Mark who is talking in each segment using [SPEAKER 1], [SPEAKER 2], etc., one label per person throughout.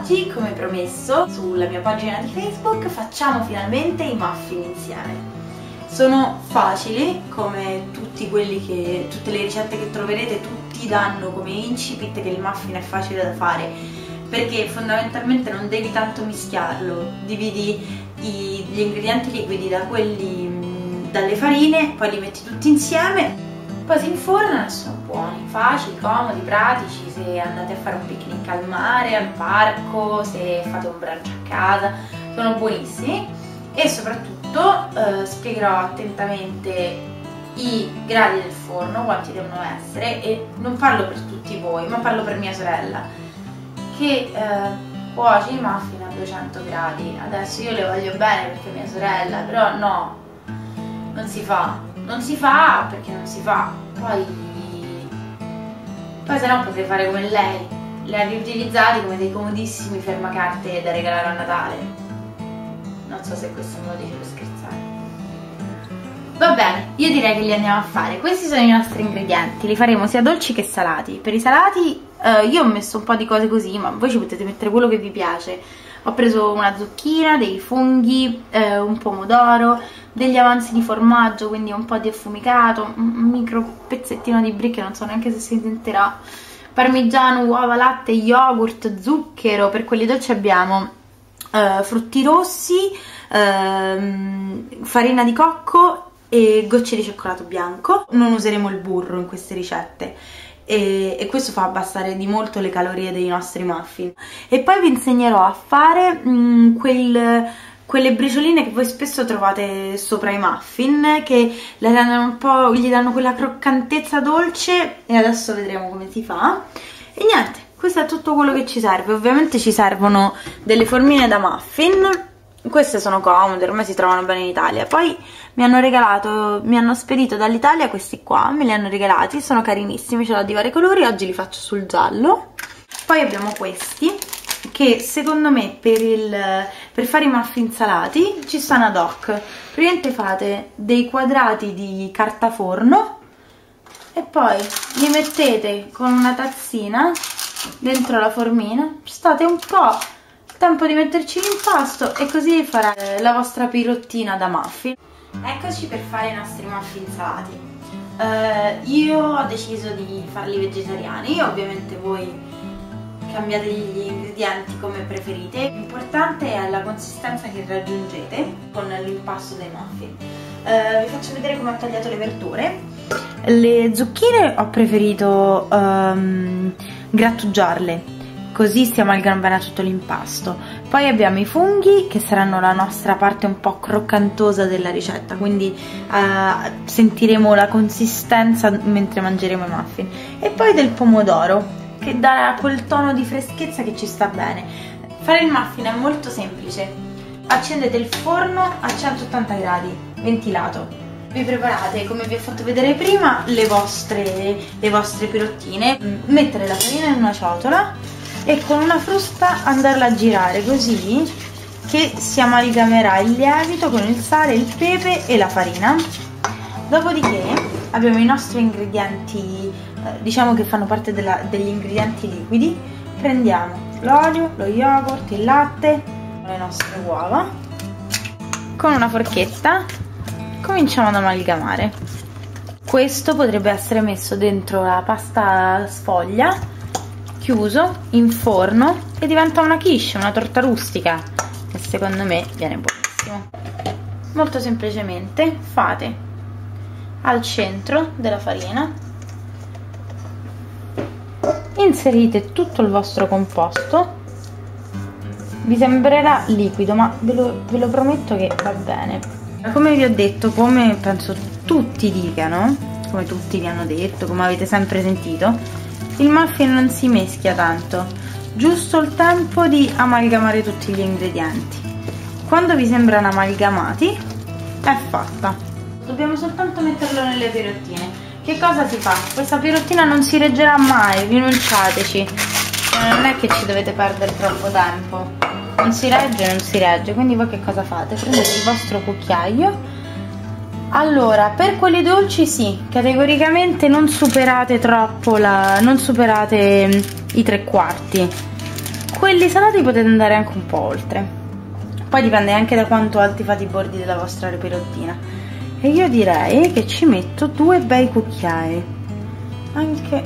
[SPEAKER 1] oggi, come promesso, sulla mia pagina di Facebook facciamo finalmente i muffin insieme. Sono facili, come tutte le ricette che troverete, tutti danno come incipit che il muffin è facile da fare, perché fondamentalmente non devi tanto mischiarlo, dividi gli ingredienti liquidi da quelli dalle farine, poi li metti tutti insieme, poi si infornano e sono buoni, facili, comodi, pratici, se andate a fare un picnic al mare, al parco, se fate un brunch a casa, sono buonissimi. E soprattutto spiegherò attentamente i gradi del forno, quanti devono essere, e non parlo per tutti voi, ma parlo per mia sorella, che cuoce i muffin a 200 gradi. Adesso io le voglio bene perché è mia sorella, però no, non si fa perché non si fa. Poi se no potrei fare come lei, li ha riutilizzati come dei comodissimi fermacarte da regalare a Natale. Non so se questo me lo dice per scherzare. Va bene, io direi che li andiamo a fare. Questi sono i nostri ingredienti, li faremo sia dolci che salati. Per i salati io ho messo un po' di cose così, ma voi ci potete mettere quello che vi piace. Ho preso una zucchina, dei funghi, un pomodoro, degli avanzi di formaggio, quindi un po' di affumicato, un micro pezzettino di brie che non so neanche se si sentirà, parmigiano, uova, latte, yogurt, zucchero. Per quelli dolci abbiamo frutti rossi, farina di cocco e gocce di cioccolato bianco. Non useremo il burro in queste ricette e questo fa abbassare di molto le calorie dei nostri muffin. E poi vi insegnerò a fare quelle bricioline che voi spesso trovate sopra i muffin, che le rendono un po', gli danno quella croccantezza dolce, e adesso vedremo come si fa. E niente, questo è tutto quello che ci serve. Ovviamente ci servono delle formine da muffin, queste sono comode, ormai si trovano bene in Italia. Poi mi hanno spedito dall'Italia questi qua, me li hanno regalati, sono carinissimi, ce l'ho di vari colori, oggi li faccio sul giallo. Poi abbiamo questi, che secondo me per fare i muffin salati ci stanno ad hoc. Praticamente fate dei quadrati di carta forno e poi li mettete con una tazzina dentro la formina, state un po' tempo di metterci l'impasto e così farà la vostra pirottina da muffin. Eccoci per fare i nostri muffin salati. Io ho deciso di farli vegetariani, ovviamente voi cambiate gli ingredienti come preferite. L'importante è la consistenza che raggiungete con l'impasto dei muffin. Vi faccio vedere come ho tagliato le verdure. Le zucchine ho preferito grattugiarle, così si amalgama bene a tutto l'impasto. Poi abbiamo i funghi, che saranno la nostra parte un po' croccantosa della ricetta, quindi sentiremo la consistenza mentre mangeremo i muffin. E poi del pomodoro, che dà quel tono di freschezza che ci sta bene. Fare il muffin è molto semplice. Accendete il forno a 180 gradi, ventilato. Vi preparate, come vi ho fatto vedere prima, le vostre pirottine. Mettere la farina in una ciotola e con una frusta andarla a girare così che si amalgamerà il lievito con il sale, il pepe e la farina. Dopodiché abbiamo i nostri ingredienti, diciamo che fanno parte degli ingredienti liquidi. Prendiamo l'olio, lo yogurt, il latte, le nostre uova. Con una forchetta cominciamo ad amalgamare. Questo potrebbe essere messo dentro la pasta sfoglia, chiuso in forno, e diventa una quiche, una torta rustica, che secondo me viene buonissimo. Molto semplicemente fate al centro della farina, inserite tutto il vostro composto. Vi sembrerà liquido, ma ve lo prometto che va bene. Come vi ho detto, come penso tutti dicano, come tutti vi hanno detto, come avete sempre sentito, il muffin non si mischia tanto, giusto il tempo di amalgamare tutti gli ingredienti. Quando vi sembrano amalgamati è fatta. Dobbiamo soltanto metterlo nelle pirottine. Che cosa si fa? Questa pirottina non si reggerà mai, rinunciateci. Non è che ci dovete perdere troppo tempo. Non si regge, quindi voi che cosa fate? Prendete il vostro cucchiaio. Allora, per quelli dolci sì, categoricamente non superate troppo non superate i 3/4. quelli salati potete andare anche un po' oltre, poi dipende anche da quanto alti fate i bordi della vostra perottina. E io direi che ci metto 2 bei cucchiai, anche,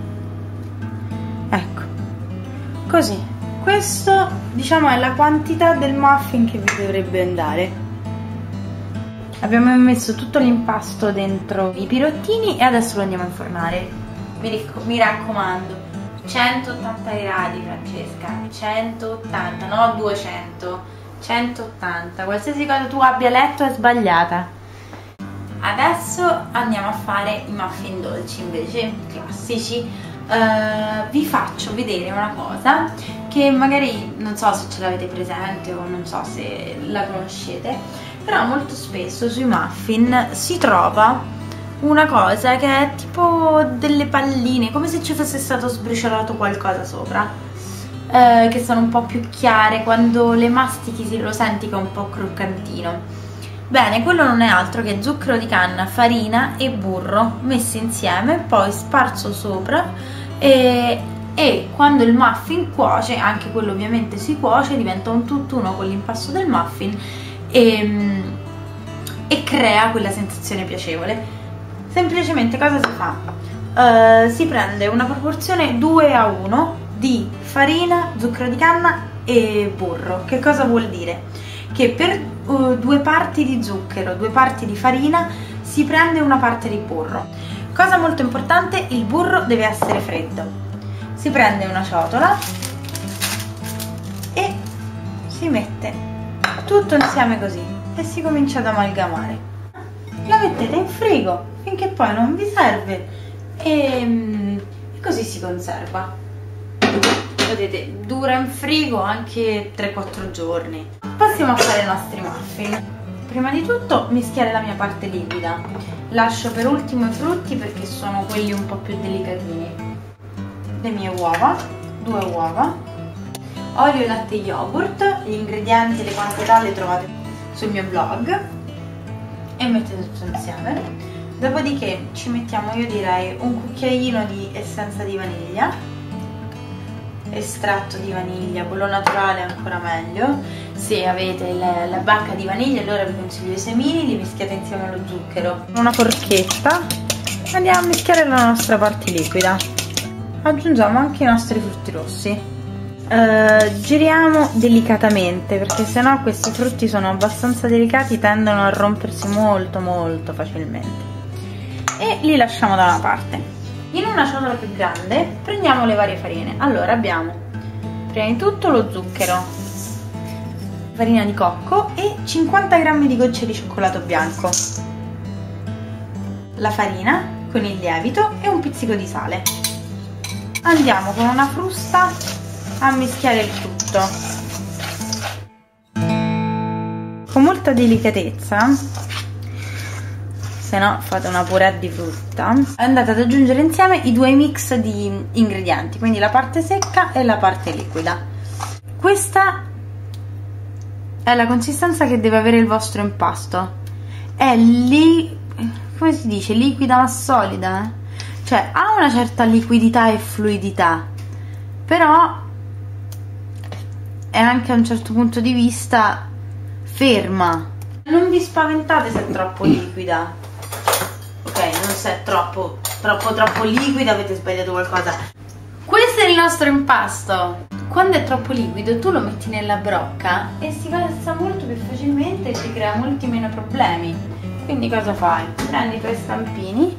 [SPEAKER 1] ecco, così. Questo, diciamo, è la quantità del muffin che vi dovrebbe andare. Abbiamo messo tutto l'impasto dentro i pirottini e adesso lo andiamo a infornare. Mi raccomando, 180 gradi, Francesca, 180, no 200, 180, qualsiasi cosa tu abbia letto è sbagliata. Adesso andiamo a fare i muffin dolci invece, classici. Vi faccio vedere una cosa che magari non so se ce l'avete presente o non so se la conoscete, però molto spesso sui muffin si trova una cosa che è tipo delle palline, come se ci fosse stato sbriciolato qualcosa sopra, che sono un po' più chiare, quando le mastichi lo senti che è un po' croccantino. Bene, quello non è altro che zucchero di canna, farina e burro messi insieme, poi sparso sopra, e quando il muffin cuoce, anche quello ovviamente si cuoce, diventa un tutt'uno con l'impasto del muffin e crea quella sensazione piacevole. Semplicemente cosa si fa? Si prende una proporzione 2:1 di farina, zucchero di canna e burro. Che cosa vuol dire? Che per 2 parti di zucchero, 2 parti di farina si prende una parte di burro. Cosa molto importante, il burro deve essere freddo. Si prende una ciotola e si mette tutto insieme così e si comincia ad amalgamare. La mettete in frigo finché poi non vi serve e così si conserva. Vedete, dura in frigo anche 3-4 giorni. Passiamo a fare i nostri muffin. Prima di tutto mischiare la mia parte liquida. Lascio per ultimo i frutti perché sono quelli un po' più delicatini. Le mie uova, 2 uova, olio e latte yogurt. Gli ingredienti e le quantità le trovate sul mio blog e mettete tutto insieme. Dopodiché ci mettiamo, io direi, un cucchiaino di essenza di vaniglia, estratto di vaniglia, quello naturale è ancora meglio. Se avete la bacca di vaniglia allora vi consiglio i semini, li mischiate insieme allo zucchero. Una forchetta andiamo a mischiare la nostra parte liquida, aggiungiamo anche i nostri frutti rossi, giriamo delicatamente perché sennò questi frutti sono abbastanza delicati, tendono a rompersi molto facilmente, e li lasciamo da una parte. In una ciotola più grande prendiamo le varie farine. Allora abbiamo prima di tutto lo zucchero, farina di cocco e 50 g di gocce di cioccolato bianco, la farina con il lievito e un pizzico di sale. Andiamo con una frusta a mischiare il tutto con molta delicatezza, se no fate una purè di frutta. Andate ad aggiungere insieme i 2 mix di ingredienti, quindi la parte secca e la parte liquida. Questa è la consistenza che deve avere il vostro impasto. È lì, come si dice, liquida ma solida, cioè ha una certa liquidità e fluidità, però è anche a un certo punto di vista ferma. Non vi spaventate se è troppo liquida, ok? Non se è troppo liquida avete sbagliato qualcosa. Questo è il nostro impasto. Quando è troppo liquido tu lo metti nella brocca e si versa molto più facilmente e ti crea molti meno problemi. Quindi cosa fai? Prendi i tuoi stampini,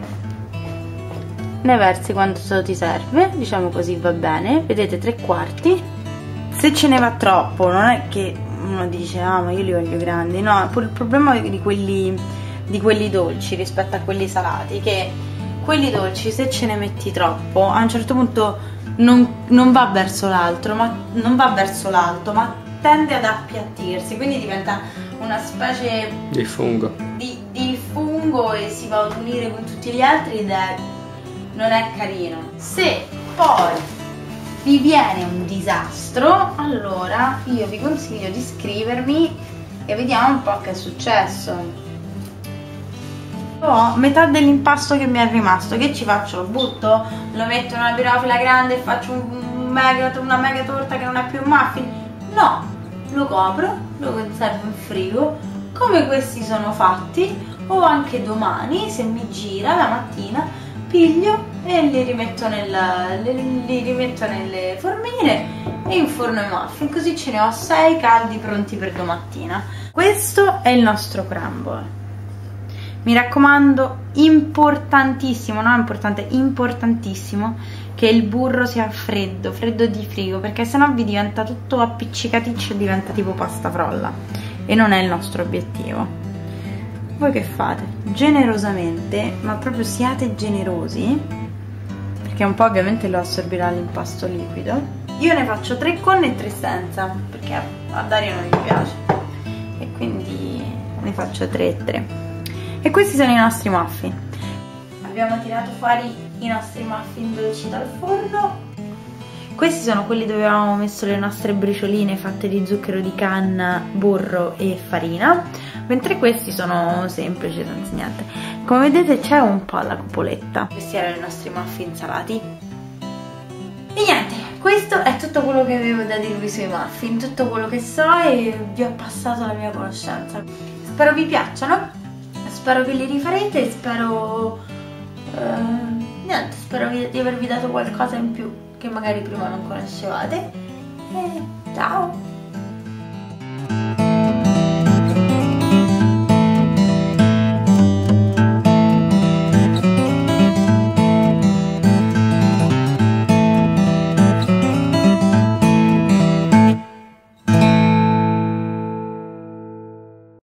[SPEAKER 1] ne versi quanto ti serve, diciamo così va bene, vedete 3/4. Se ce ne va troppo non è che uno dice ah ma io li voglio grandi, no, il problema di quelli dolci rispetto a quelli salati, che quelli dolci se ce ne metti troppo a un certo punto non va verso l'alto, ma tende ad appiattirsi, quindi diventa una specie
[SPEAKER 2] di fungo
[SPEAKER 1] e si va ad unire con tutti gli altri ed non è carino. Se poi vi viene un disastro, allora io vi consiglio di iscrivermi e vediamo un po' che è successo. Ho metà dell'impasto che mi è rimasto, che ci faccio? Lo butto? Lo metto in una pirofila grande e faccio un una mega torta che non è più un muffin. No, lo copro, lo conservo in frigo come questi sono fatti, o anche domani, se mi gira la mattina, piglio e li rimetto nelle formine e inforno i muffin, così ce ne ho 6 caldi pronti per domattina. Questo è il nostro crumble. Mi raccomando, importantissimo, no importante, importantissimo che il burro sia freddo, freddo di frigo, perché sennò vi diventa tutto appiccicaticcio e diventa tipo pasta frolla e non è il nostro obiettivo. Voi che fate? Generosamente, ma proprio siate generosi, perché un po' ovviamente lo assorbirà l'impasto liquido. Io ne faccio 3 con e 3 senza, perché a Dario non gli piace, e quindi ne faccio 3 e 3. E questi sono i nostri muffin. Abbiamo tirato fuori i nostri muffin dolci dal forno. Questi sono quelli dove avevamo messo le nostre bricioline fatte di zucchero di canna, burro e farina, mentre questi sono semplici, senza niente. Come vedete c'è un po' alla cupoletta. Questi erano i nostri muffin salati. E niente, questo è tutto quello che avevo da dirvi sui muffin, tutto quello che so, e vi ho passato la mia conoscenza. Spero vi piacciono. Spero che li rifarete, spero niente, spero di avervi dato qualcosa in più che magari prima non conoscevate. E ciao!